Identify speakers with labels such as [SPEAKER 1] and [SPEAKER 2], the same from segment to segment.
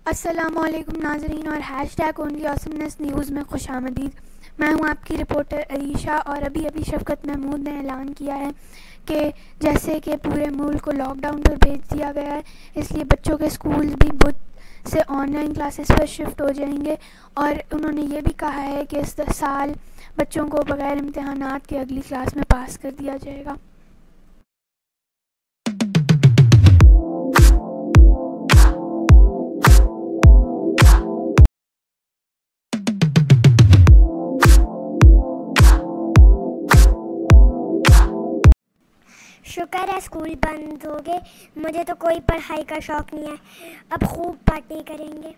[SPEAKER 1] अस्सलामुअलैकुम नाज़रीन और हैशटैग ओनली ऑसमनेस न्यूज़ में खुशामदीद। मैं हूं आपकी रिपोर्टर अरीशा और अभी शफ़क़त महमूद ने ऐलान किया है कि जैसे कि पूरे मुल्क को लॉकडाउन पर भेज दिया गया है, इसलिए बच्चों के स्कूल भी बुध से ऑनलाइन क्लासेस पर शिफ्ट हो जाएंगे। और उन्होंने ये भी कहा है कि इस साल बच्चों को बग़ैर इम्तहानात के अगली क्लास में पास कर दिया जाएगा।
[SPEAKER 2] शुक्र है स्कूल बंद हो गए। मुझे तो कोई पढ़ाई का शौक़ नहीं है। अब खूब पार्टी करेंगे।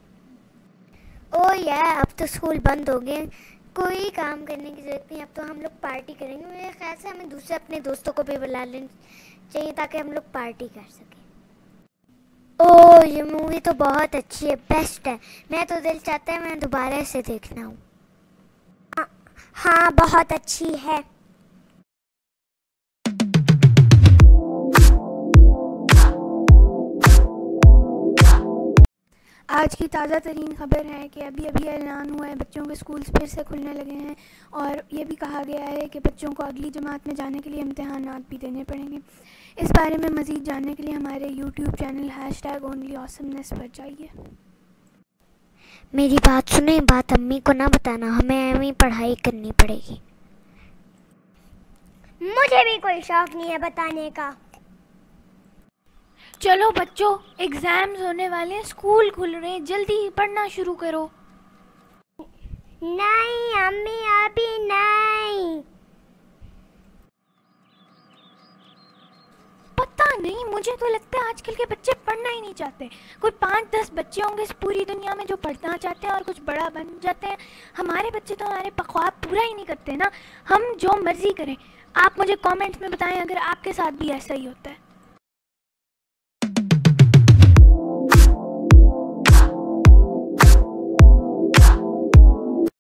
[SPEAKER 2] ओह यार, अब तो स्कूल बंद हो गए, कोई काम करने की ज़रूरत नहीं। अब तो हम लोग पार्टी करेंगे। मेरे ख्याल से हमें दूसरे अपने दोस्तों को भी बुला लेना चाहिए ताकि हम लोग पार्टी कर सकें। ओह, ये मूवी तो बहुत अच्छी है, बेस्ट है। मैं तो दिल चाहता है मैं दोबारा इसे देखना हूँ। हाँ, बहुत अच्छी है।
[SPEAKER 1] आज की ताज़ा तरीन ख़बर है कि अभी ऐलान हुआ है, बच्चों के स्कूल फिर से खुलने लगे हैं और ये भी कहा गया है कि बच्चों को अगली जमात में जाने के लिए इम्तहानात भी देने पड़ेंगे। इस बारे में मज़ीद जानने के लिए हमारे YouTube channel hashtag only awesomeness पर जाइए।
[SPEAKER 2] मेरी बात सुने, बात अम्मी को ना बताना, हमें अम्मी पढ़ाई करनी पड़ेगी। मुझे भी कोई शौक़ नहीं है बताने का।
[SPEAKER 1] चलो बच्चों, एग्ज़ाम्स होने वाले हैं, स्कूल खुल रहे हैं, जल्दी पढ़ना शुरू करो।
[SPEAKER 2] नहीं अम्मी, अभी नहीं।
[SPEAKER 1] पता नहीं, मुझे तो लगता है आजकल के बच्चे पढ़ना ही नहीं चाहते। कोई 5-10 बच्चे होंगे इस पूरी दुनिया में जो पढ़ना चाहते हैं और कुछ बड़ा बन जाते हैं। हमारे बच्चे तो हमारे ख्वाब पूरा ही नहीं करते ना। हम जो मर्ज़ी करें। आप मुझे कमेंट्स में बताएं अगर आपके साथ भी ऐसा ही होता है।